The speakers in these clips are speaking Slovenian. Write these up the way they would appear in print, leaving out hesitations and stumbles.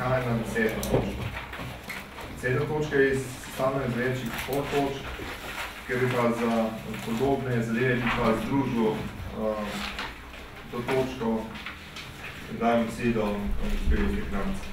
prehajamo na 10. točko. 10. točka je sestavljena iz večjih podtočk, ker bi pa za podobne zadeve bi pa združil to točko, dajem besedo gospodinu Kranjcu.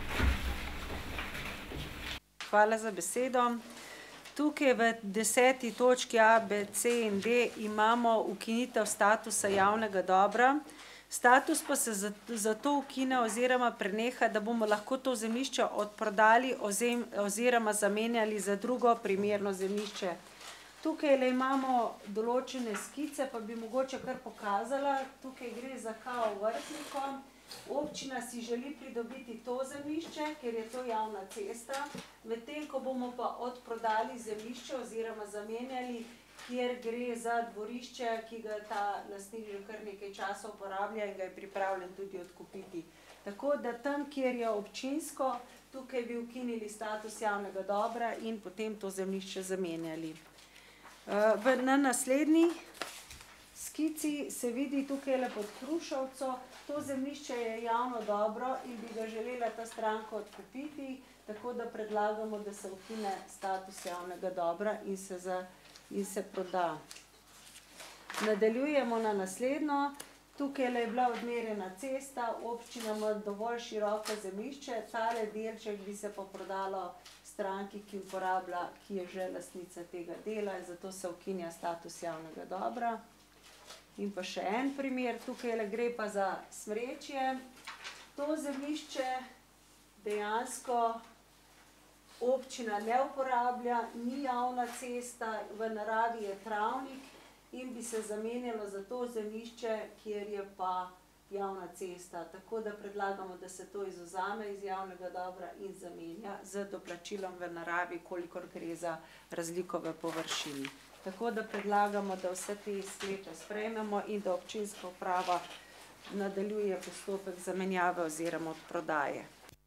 Hvala za besedo. Tukaj v 10. točki A, B, C in D imamo ukinitev statusa javnega dobra. Status pa se zato ukine oziroma preneha, da bomo lahko to zemljišče odprodali oziroma zamenjali za drugo primerno zemljišče. Tukaj imamo določene skice, pa bi mogoče kar pokazala. Tukaj gre za kao Vrhniko. Občina si želi pridobiti to zemljišče, ker je to javna cesta, medtem ko bomo pa odprodali zemljišče oziroma zamenjali, kjer gre za dvorišče, ki ga ta lastnik že kar nekaj časa uporablja in ga je pripravljen tudi odkupiti. Tako da tam, kjer je občinsko, tukaj bi ukinili status javnega dobra in potem to zemljišče zamenjali. Na naslednji skici se vidi tukaj pod Hrušovco, to zemljišče je javno dobro in bi ga želela ta stranka odkupiti, tako da predlagamo, da se ukine status javnega dobra in se proda. Nadaljujemo na naslednjo. Tukaj je bila odmerjena cesta, občina ima dovolj široko zemljišče, tale delček bi se pa prodalo stranki, ki uporablja, ki je že lastnica tega dela, zato se ukinja status javnega dobra. In pa še en primer, tukaj gre pa za Smrečje. To zemljišče dejansko občina ne uporablja, ni javna cesta, v naravi je travnik in bi se zamenjalo za to zemljišče, kjer je pa javna cesta. Tako da predlagamo, da se to izvzame iz javnega dobra in zamenja z doplačilom v naravi, kolikor gre za razliko v površini. Tako da predlagamo, da vse te sklepe sprejmemo in da občinska uprava nadaljuje postopek zamenjave oziroma odprodaje.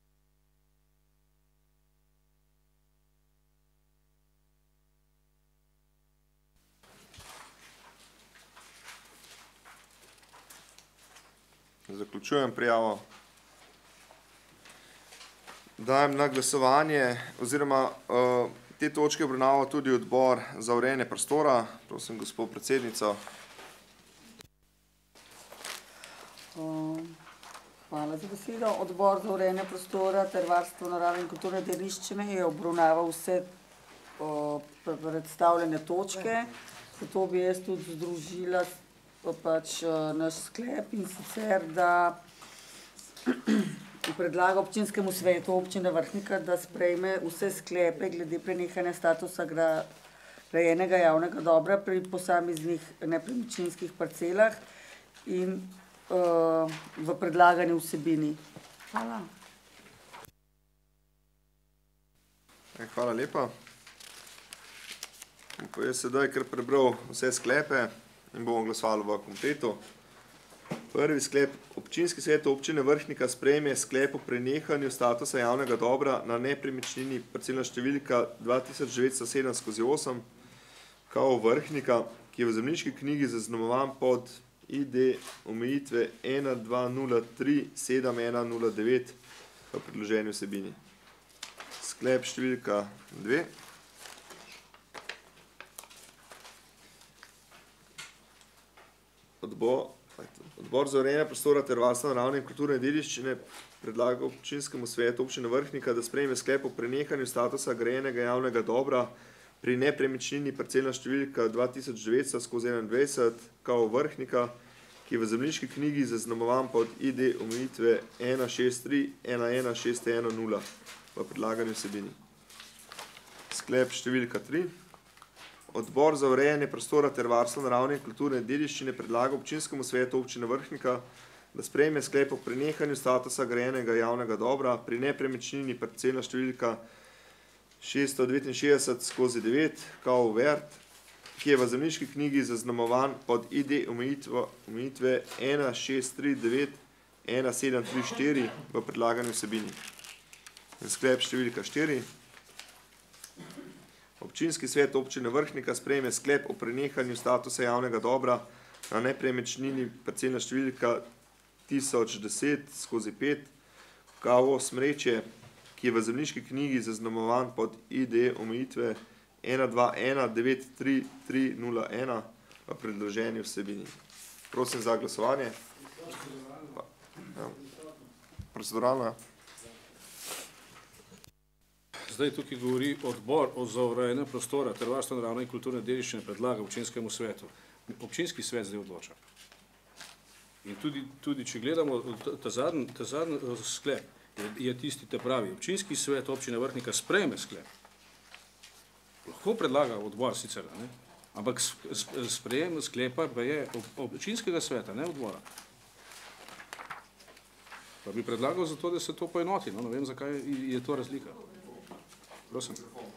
Zaključujem prijavo. Dajem na glasovanje oziroma te točke obravnaval tudi odbor za urejanje prostora. Prosim, gospod predsednico. Hvala za besedo. Odbor za urejanje prostora ter varstvo narave in kulturne dediščine je obravnaval vse predstavljene točke, zato bi jaz tudi združila naš sklep in sicer, da predlaga občinskemu svetu občine Vrhnika, da sprejme vse sklepe glede prenehanja statusa grajenega javnega dobra pri posameznih nepremičninskih parcelah in v predlagani vsebini. Hvala. Hvala lepa. Jaz sedaj kar prebral vse sklepe in bomo glasovali v kompletu. Prvi sklep. Občinski svet občine Vrhnika sprejme sklep o prenehanju statusa javnega dobra na nepremičnini parcelna številka 2907/8 kao Vrhnika, ki je v zemljiški knjigi zaznamovan pod ID omejitve 12037109 v predloženi vsebini. Sklep številka 2. Odbor za urejanje prostora ter varstvo naravne in kulturne dediščine predlaga občinskemu svetu občine Vrhnika, da sprejme sklep o prenehanju statusa grajenega javnega dobra pri nepremičnini parcelna številka 2900/21 kao Vrhnika, ki je v zemljiški knjigi zaznamovan pod ID omejitve 163116110 v predlagani vsebini. Sklep številka 3. Odbor za urejanje prostora ter varstvo naravne in kulturne dediščine predlaga občinskemu svetu občine Vrhnika, da sprejme sklep o prenehanju statusa grajenega javnega dobra pri nepremičnini parcelna številka 669/9 kao Vert, ki je v zemljiški knjigi zaznamovan pod ID omejitve 1639173 v predlagani vsebini. Sklep številka 4. Občinski svet občine Vrhnika sprejme sklep o prenehanju statusa javnega dobra na nepremičnini parcelna številka 1010/5 KO Smrečje, ki je v zemljiški knjigi zaznamovan pod ID omejitve 12193301 v predloženi vsebini. Prosim za glasovanje. Proceduralno. Zdaj tukaj govori odbor za urejanje prostora ter varstvo naravne in kulturne dediščine predlaga občinskemu svetu. Občinski svet zdaj odloča. In tudi če gledamo ta zadnji sklep, je tisti te pravi. Občinski svet občine Vrhnika sprejme sklep. Lahko predlaga odbor sicer, ne? Ampak sprejem sklepa pa je občinskega sveta, ne odbora. Pa bi predlagal zato, da se to poenoti. No, ne vem, zakaj je to razlika. Prosim.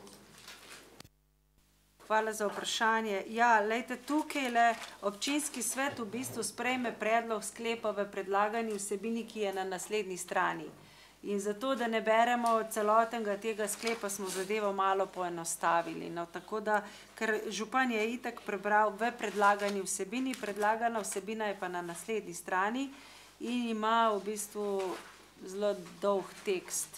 Hvala za vprašanje. Ja, lejte, tukaj občinski svet v bistvu sprejme predlog sklepa v predlagani vsebini, ki je na naslednji strani. In zato, da ne beremo celotnega tega sklepa, smo zadevo malo poenostavili. No, tako da, ker župan je itak prebral v predlagani vsebini, predlagana vsebina je pa na naslednji strani in ima v bistvu zelo dolg tekst.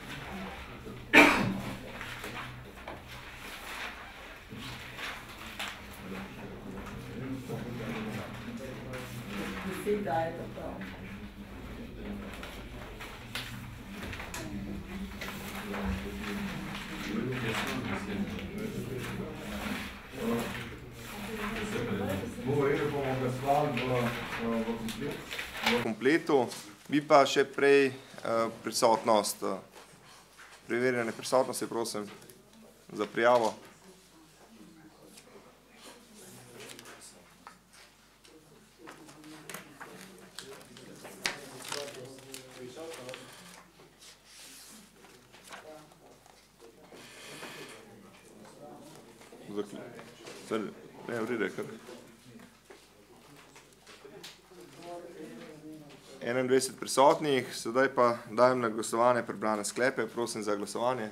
V kompletu, bi pa še prej prisotnost, preverjanje prisotnosti, prosim, za prijavo. Ne, v redu je kar. 21 prisotnih, sedaj pa dajem na glasovanje prebrane sklepe, prosim za glasovanje.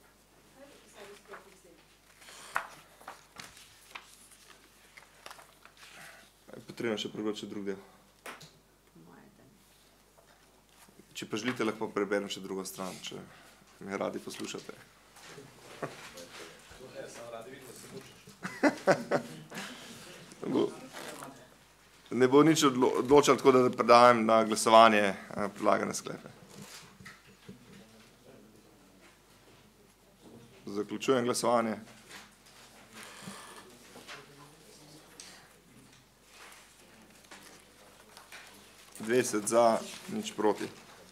Potrebno še prebrati še drug del. Če pa želite, lahko preberem še drugo stran, če me radi poslušate. Ne bo nič odločal, tako da predajam na glasovanje predlagane sklepe. Zaključujem glasovanje. Dvajset za, nič proti.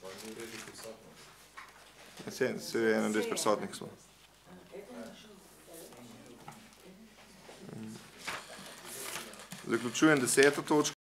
Se je 21 prisotnih smo. Zaključujem 10. točko.